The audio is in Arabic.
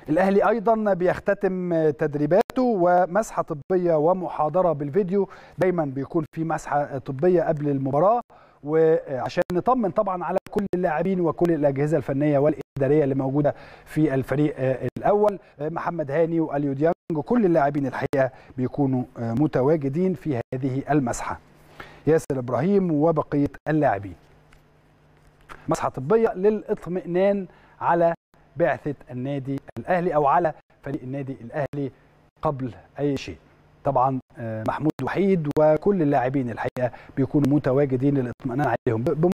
الأهلي أيضا بيختتم تدريباته ومسحة طبية ومحاضرة بالفيديو. دايما بيكون في مسحة طبية قبل المباراة، وعشان نطمن طبعا على كل اللاعبين وكل الأجهزة الفنية والإدارية اللي موجودة في الفريق الأول. محمد هاني وأليو ديانج وكل اللاعبين الحقيقة بيكونوا متواجدين في هذه المسحة. ياسر إبراهيم وبقية اللاعبين. مسحة طبية للإطمئنان على بعثة النادي الأهلي أو على فريق النادي الأهلي قبل أي شيء. طبعا محمود وحيد وكل اللاعبين الحقيقة بيكونوا متواجدين للإطمئنان عليهم.